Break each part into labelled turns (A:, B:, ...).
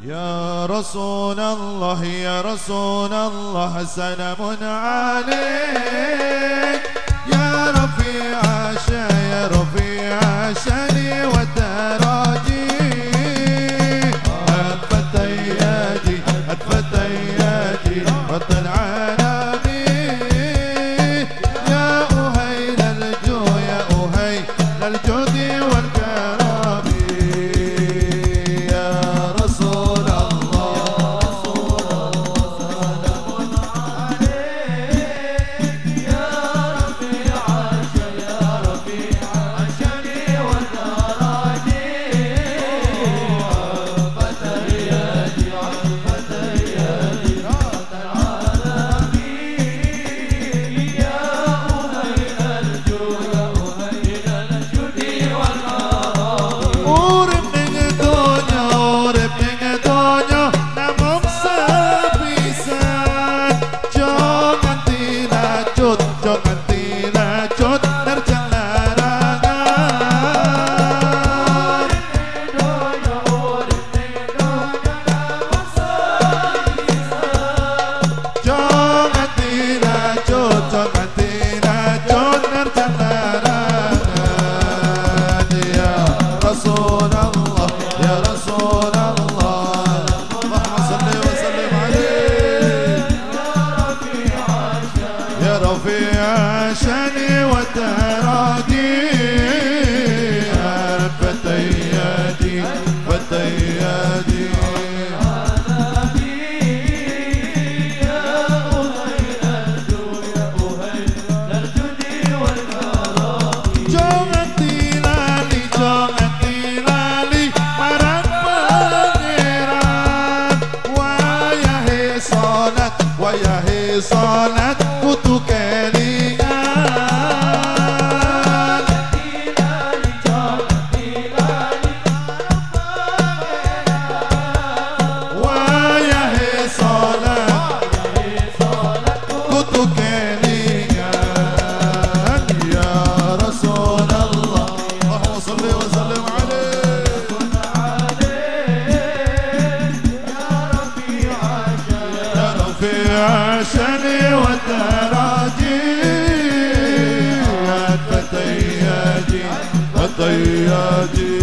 A: يا رسول الله يا رسول الله سلام عليك يا رفيع يا رفيع شاني والدراجي الفتياتي الفتياتي رد العالمي يا أهيل الجو يا أهيل الجود والكرم يا رسول الله سلام عليك يا رفيع يا رفيع شاني والدراجي فتياتي فتياتي رد العالمي يا أهيل الجو يا أهيل الجود والكرم urip ning donya namung sepisan jangan tilacut jangan tilacut nerjang larangan urip ning donya namung sepisan jangan tilacut nerjang larangan ya Rasulullah ya Rasulullah Allahumma salli wa sallim alaih ya Rafi'a shani wa darati fatayati fatayati jangan tilali marang pangeran wayahe salat kudu kelingan wayahe salat kudu kelingan ya Rasulullah Allahumma salli wa sallim alaih يا رفيع شاني والدراجي الفتياتي الفتياتي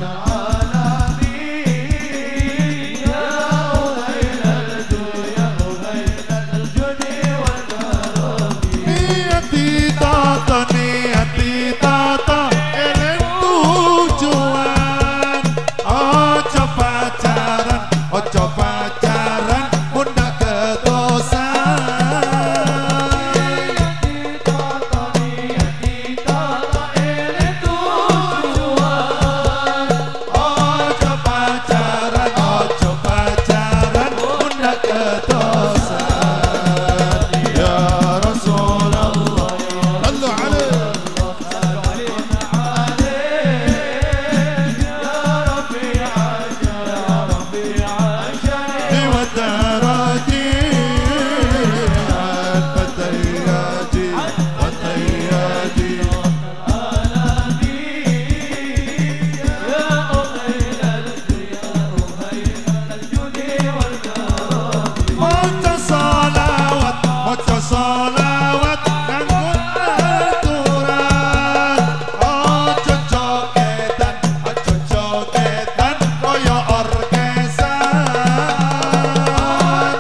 A: niati tata eling tujuan ojo pacaran munda kedosan niati tata eling tujuan ojo pacaran munda kedosan ya Rasulullah صلوا عليه والدراجي الفتياتي والفتياتي موت صلوات nganggo aturan ojo jogetan koyo orkesan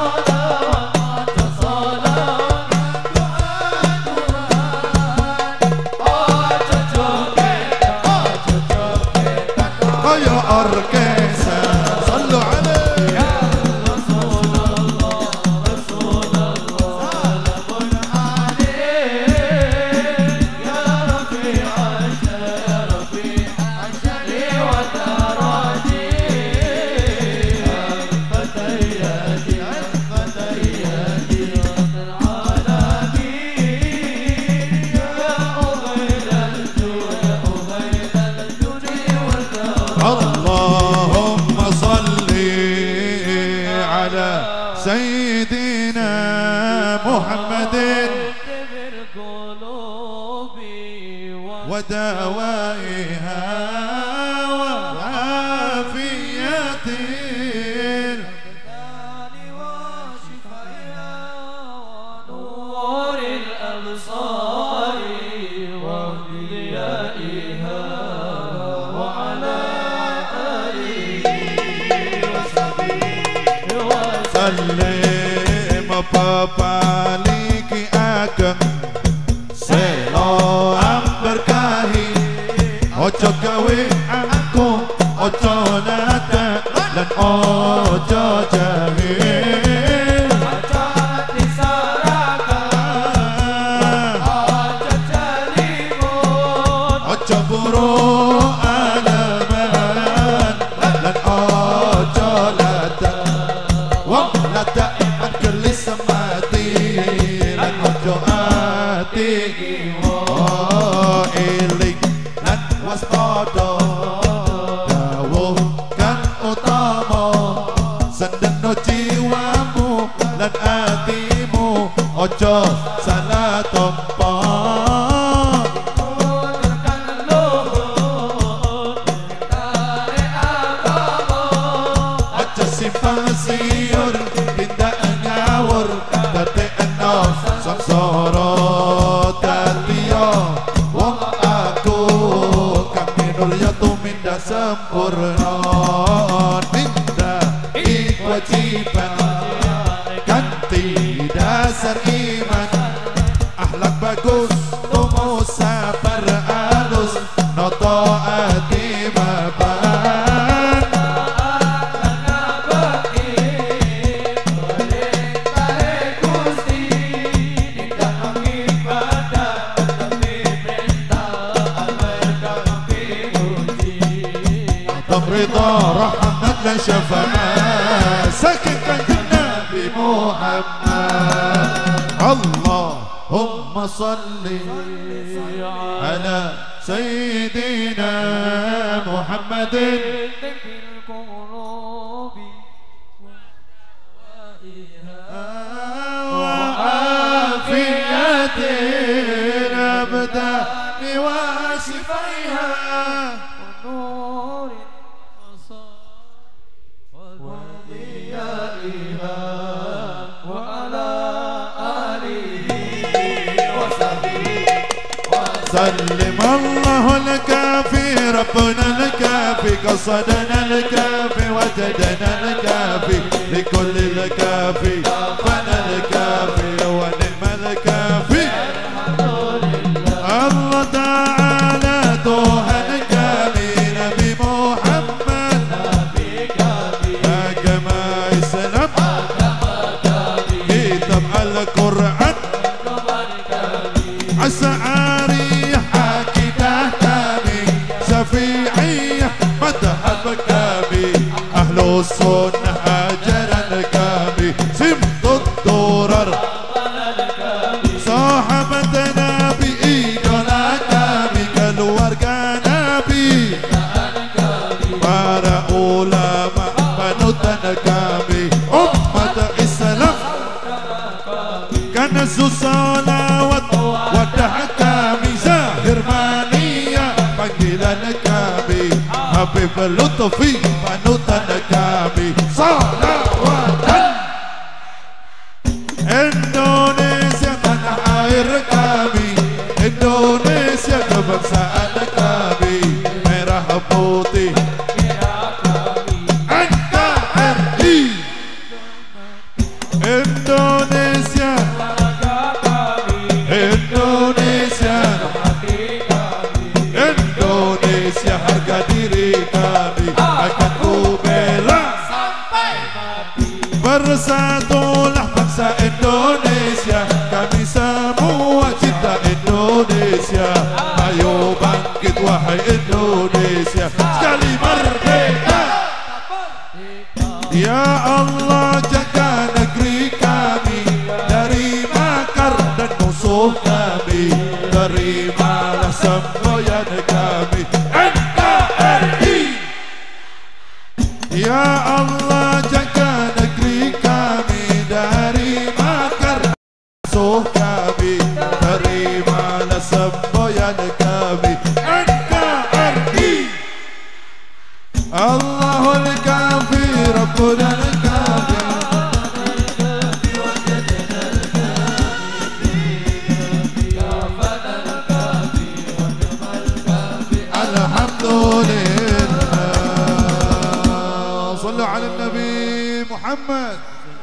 A: koyo orkesan sallu alaihi ya اللهم صل على سيدنا محمد ودوائها وعافيته salim pepaliki ageng selo berkahi ojo gawe aku ojo nada dan ojo jahil
B: ojo diserakan ojo jelimun
A: ojo buruk aleman dan ojo lada wong lada gelis mati dan ojo ati oh eling lan waspada dawuh kang utama sendeno jiwamu lan atimu ojo salah tompo ojo simpang siur tindak ngawur dadi enom sangsara dadiya wong aku kang minul ya tumindak sempurna minda kewajiban ganti dasar iman akhlak bagus tumu sabar alus noto ati mapan رضا رحمة لا شفاعة سكن النبي محمد اللهم صل على سيدنا محمد وعافية الأبدان وشفيها سلم الله الكافي ربنا الكافي قصدنا الكافي وجدنا الكافي لكل الكافي فانا الكافي ونعم الكافي الله تعالى توها الكافي نبي محمد يا جماعة السلام كتاب القرآن عسعاري حكيته كامي شفيعي مذهب كامي أهل السنة هجر الكامي سمت الدرر صاحبة نبي إيدنا كامي كالورقة نبي para ulama panutan kami umat Islam karena salawat wadah kami zahir mania panggilan kami Habib Lutfi panutan kami salawatan Indonesia tanah air kami Indonesia kebangsaan kami merah putih NKRI Indonesia Indonesia Indonesia harga diri kami akan kubela sampai mati bersatulah bangsa Indonesia kami semua cinta Indonesia ayo bangkit wahai Indonesia sekali merdeka ya Allah jaga negeri kami dari makar dan musuh kami terimalah semboyan kami NKRI ya Allah jaga negeri kami dari makar musuh kami terimalah semboyan kami NKRI Allahul kafi Rabbuna al-kafi Alhamdulillah Sallu ala Nabi Muhammad